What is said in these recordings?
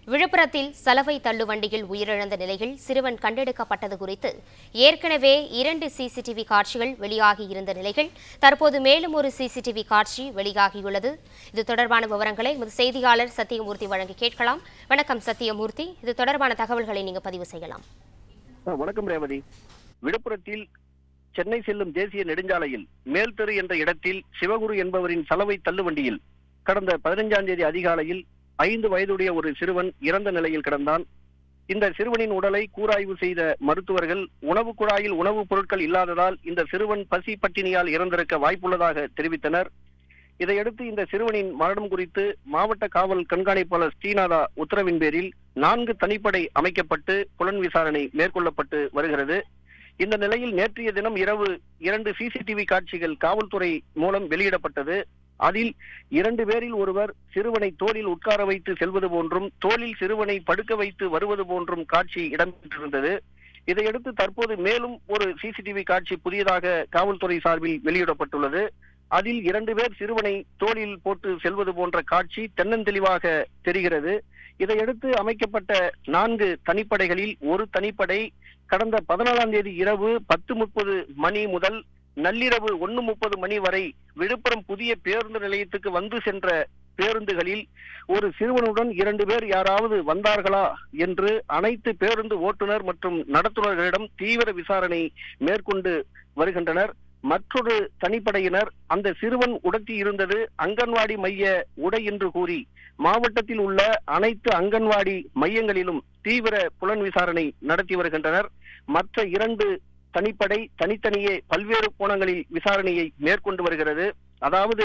விழுப்புரத்தில் சலவை தள்ளுவண்டியில் உயிரிழந்த நிலையில் சிறுவன் கண்டெடுக்கப்பட்டது குறித்து ஏற்கனவே 2 சிசிடிவி காட்சிகள் வெளியாகியிருந்த நிலையில் தற்போது மேலும் ஒரு சிசிடிவி காட்சி வெளியாகியுள்ளது. இது தொடர்பான விவரங்களை எமது செய்தியாளர் சத்தியமூர்த்தி வழங்கி கேட்கலாம். வணக்கம் சத்தியமூர்த்தி, இது தொடர்பான தகவல்களை நீங்க பதிவு செய்யலாம். வணக்கம் ரேவதி. விழுப்புரத்தில் சென்னை செல்லும் தேசிய நெடுஞ்சாலையில் மேல்தெரு என்ற இடத்தில் சிவகுரு என்பவரின் சலவை தள்ளுவண்டியில் கடந்த 15ஆம் தேதி அதிகாலையில் 5 வயதுடைய ஒரு சிறுவன் இறந்த நிலையில் கிடந்தான். இந்த சிறுவனின் உடலை கூராய்வு செய்த மருத்துவர்கள் உணவு குழாயில் உணவுப் பொருட்கள் இல்லாததால் இந்த சிறுவன் பசி பட்டினியால் இறந்திருக்க வாய்ப்புள்ளதாக தெரிவித்தனர். இதையடுத்து இந்த சிறுவனின் மரணம் குறித்து மாவட்ட காவல் கண்காணிப்பாளர் ஸ்ரீநாதா உத்தரவின் பேரில் 4 தனிப்படை அமைக்கப்பட்டு புலன் விசாரணை மேற்கொள்ளப்பட்டு வருகிறது. இந்த நிலையில் நேற்றைய தினம் இரவு 2 சிசிடிவி காட்சிகள் காவல்துறை மூலம் வெளியிடப்பட்டது. அதில் 2 பேரில் ஒருவர் சிறுவனை தோளில் உட்கார வைத்து செல்வது போன்றும் தோளில் சிறுவனை படுக்க வைத்து வருவது போன்றும் காட்சி இடம்பெற்றிருந்தது. இதையடுத்து தற்போது மேலும் ஒரு சிசிடிவி காட்சி புதியதாக காவல்துறை சார்பில் வெளியிடப்பட்டுள்ளது. அதில் 2 பேர் சிறுவனை தோளில் போட்டு செல்வது போன்ற காட்சி தென்னந்தெளிவாக தெரிகிறது. இதையடுத்து அமைக்கப்பட்ட 4 தனிப்படைகளில் ஒரு தனிப்படை கடந்த 14ஆம் தேதி இரவு 10:30 மணி முதல் நள்ளிரவு 1:30 மணி வரை விழுப்புரம் புதிய பேருந்து நிலையத்துக்கு வந்து சென்ற பேருந்துகளில் ஒரு சிறுவனுடன் 2 பேர் யாராவது வந்தார்களா என்று அனைத்து பேருந்து ஓட்டுநர் மற்றும் நடத்துனர்களிடம் தீவிர விசாரணை மேற்கொண்டு வருகின்றனர். மற்றொரு தனிப்படையினர் அந்த சிறுவன் உடுத்தி இருந்தது அங்கன்வாடி மைய உடை என்று கூறி மாவட்டத்தில் உள்ள அனைத்து அங்கன்வாடி மையங்களிலும் தீவிர புலன் விசாரணை நடத்தி வருகின்றனர். மற்ற 2 தனிப்படை தனித்தனியே பல்வேறு கோணங்களில் விசாரணையை மேற்கொண்டு வருகிறது. அதாவது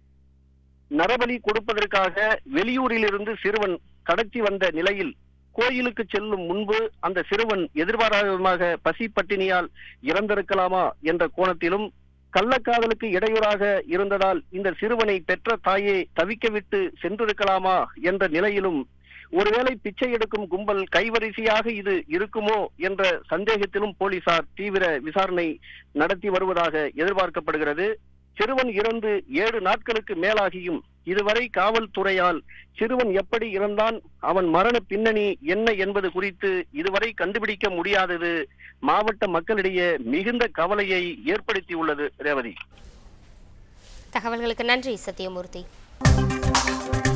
நரபலி கொடுப்பதற்காக வெளியூரில் இருந்து சிறுவன் கடத்தி வந்த நிலையில் கோயிலுக்கு செல்லும் முன்பு அந்த சிறுவன் எதிர்பாராதமாக பசி பட்டினியால் இறந்திருக்கலாமா என்ற கோணத்திலும், கள்ளக்காதலுக்கு இடையூறாக இருந்ததால் இந்த சிறுவனை பெற்ற தாயை தவிக்க விட்டு சென்றிருக்கலாமா என்ற நிலையிலும், ஒருவேளை பிச்சை எடுக்கும் கும்பல் கைவரிசையாக இது இருக்குமோ என்ற சந்தேகத்திலும் போலீசார் தீவிர விசாரணை நடத்தி வருவதாக எதிர்பார்க்கப்படுகிறது. சிறுவன் இறந்து 7 நாட்களுக்கு மேலாகியும் இதுவரை காவல்துறையால் சிறுவன் எப்படி இறந்தான், அவன் மரண பின்னணி என்ன என்பது குறித்து இதுவரை கண்டுபிடிக்க முடியாதது மாவட்ட மக்களிடையே மிகுந்த கவலையை ஏற்படுத்தியுள்ளது. ரேவதி, தகவல்களுக்கு நன்றி சத்தியமூர்த்தி.